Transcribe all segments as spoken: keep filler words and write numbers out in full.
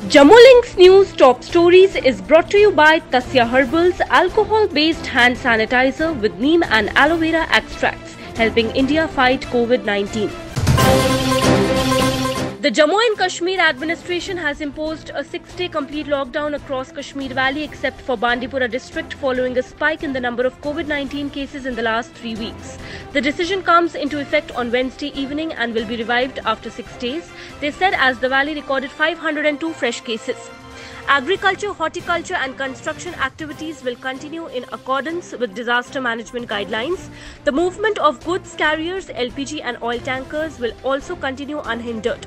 Jammu Links News Top Stories is brought to you by Tasya Herbals alcohol-based hand sanitizer with neem and aloe vera extracts, helping India fight COVID nineteen. The Jammu and Kashmir administration has imposed a six-day complete lockdown across Kashmir Valley except for Bandipora district following a spike in the number of COVID nineteen cases in the last three weeks. The decision comes into effect on Wednesday evening and will be revived after six days, they said, as the valley recorded five hundred two fresh cases. Agriculture, horticulture and construction activities will continue in accordance with disaster management guidelines. The movement of goods carriers, L P G and oil tankers will also continue unhindered.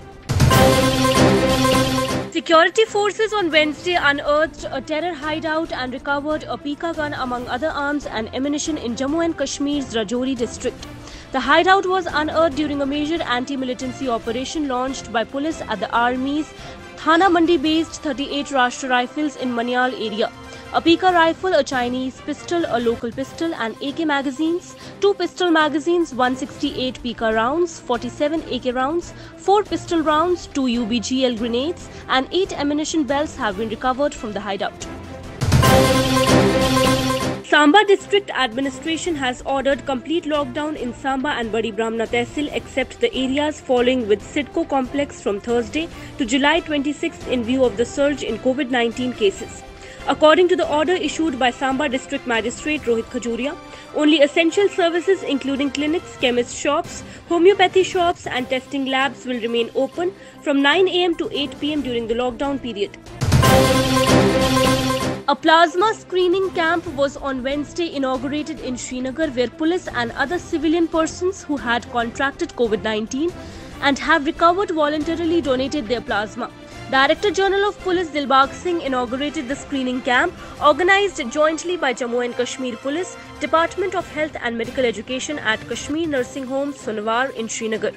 Security forces on Wednesday unearthed a terror hideout and recovered a Pika gun among other arms and ammunition in Jammu and Kashmir's Rajouri district. The hideout was unearthed during a major anti-militancy operation launched by police at the Army's Thana Mandi-based thirty-eight Rashtra Rifles in Manial area. A Pika rifle, a Chinese pistol, a local pistol and A K magazines, two pistol magazines, one hundred sixty-eight Pika rounds, forty-seven A K rounds, four pistol rounds, two U B G L grenades and eight ammunition belts have been recovered from the hideout. Samba District Administration has ordered complete lockdown in Samba and Badi Brahmana Tehsil except the areas following with Sidco complex from Thursday to July twenty-sixth in view of the surge in COVID nineteen cases. According to the order issued by Samba District Magistrate Rohit Khajuria, only essential services including clinics, chemist shops, homeopathy shops and testing labs will remain open from nine A M to eight P M during the lockdown period. A plasma screening camp was on Wednesday inaugurated in Srinagar where police and other civilian persons who had contracted COVID nineteen and have recovered voluntarily donated their plasma. Director General of Police Dilbagh Singh inaugurated the screening camp organized jointly by Jammu and Kashmir Police, Department of Health and Medical Education at Kashmir Nursing Home Sonawar in Srinagar.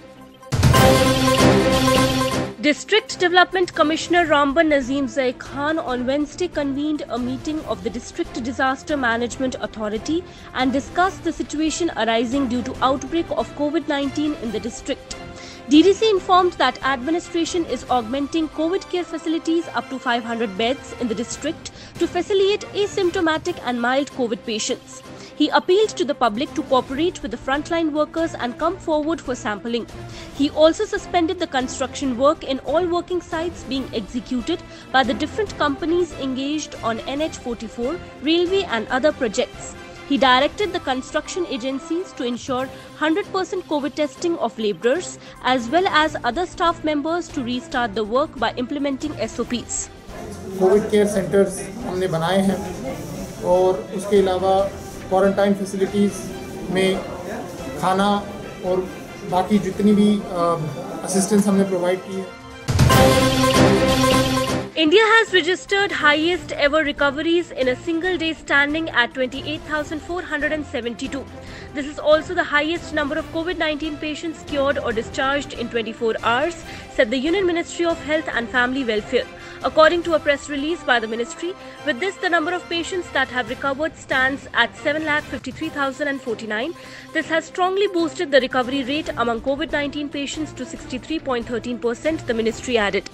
District Development Commissioner Ramban Nazim Zai Khan on Wednesday convened a meeting of the District Disaster Management Authority and discussed the situation arising due to outbreak of COVID nineteen in the district. D D C informed that administration is augmenting COVID care facilities up to five hundred beds in the district to facilitate asymptomatic and mild COVID patients. He appealed to the public to cooperate with the frontline workers and come forward for sampling. He also suspended the construction work in all working sites being executed by the different companies engaged on N H forty-four, railway and other projects. He directed the construction agencies to ensure one hundred percent COVID testing of labourers as well as other staff members to restart the work by implementing S O Ps. COVID care centres हमने बनाए हैं और उसके अलावा quarantine facilities में खाना और बाकी जितनी भी असिस्टेंस हमने प्रोवाइड की है. India has registered highest ever recoveries in a single day standing at twenty-eight thousand four hundred seventy-two. This is also the highest number of COVID nineteen patients cured or discharged in twenty-four hours, said the Union Ministry of Health and Family Welfare. According to a press release by the ministry, with this the number of patients that have recovered stands at seven lakh fifty-three thousand forty-nine. This has strongly boosted the recovery rate among COVID nineteen patients to sixty-three point one three percent, the ministry added.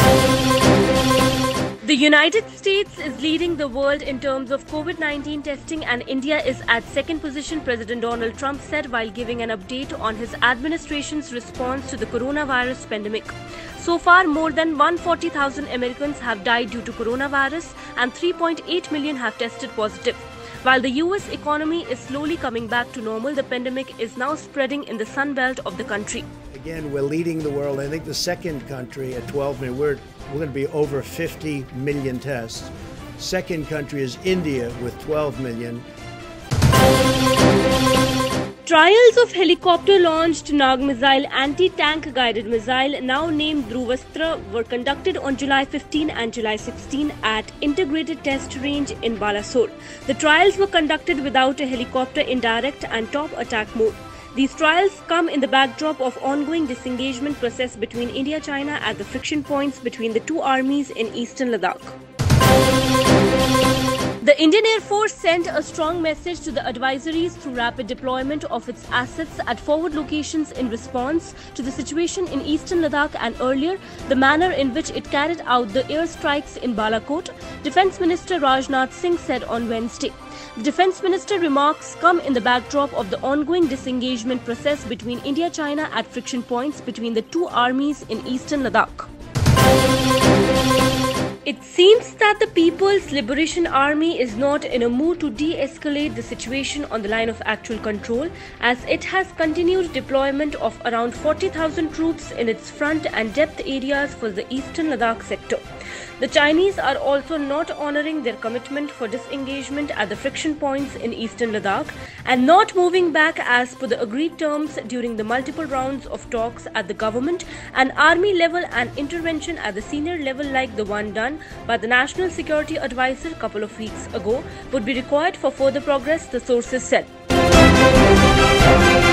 The United States is leading the world in terms of COVID nineteen testing and India is at second position, President Donald Trump said while giving an update on his administration's response to the coronavirus pandemic. So far, more than one hundred forty thousand Americans have died due to coronavirus and three point eight million have tested positive. While the U S economy is slowly coming back to normal, the pandemic is now spreading in the sun belt of the country. Again, we're leading the world. I think the second country at twelve million, we're, we're going to be over fifty million tests. Second country is India with twelve million. Trials of helicopter-launched Nag missile anti-tank guided missile, now named Dhruvastra, were conducted on July fifteenth and July sixteenth at Integrated Test Range in Balasore. The trials were conducted without a helicopter in direct and top attack mode. These trials come in the backdrop of ongoing disengagement process between India-China at the friction points between the two armies in eastern Ladakh. The Indian Air Force sent a strong message to the advisories through rapid deployment of its assets at forward locations in response to the situation in eastern Ladakh and earlier the manner in which it carried out the airstrikes in Balakot, Defence Minister Rajnath Singh said on Wednesday. The Defence Minister remarks come in the backdrop of the ongoing disengagement process between India-China at friction points between the two armies in eastern Ladakh. It seems that the People's Liberation Army is not in a mood to de-escalate the situation on the line of actual control, as it has continued deployment of around forty thousand troops in its front and depth areas for the eastern Ladakh sector. The Chinese are also not honouring their commitment for disengagement at the friction points in eastern Ladakh and not moving back as per the agreed terms during the multiple rounds of talks at the government and army level and intervention at the senior level like the one done by the National Security Advisor a couple of weeks ago would be required for further progress, the sources said.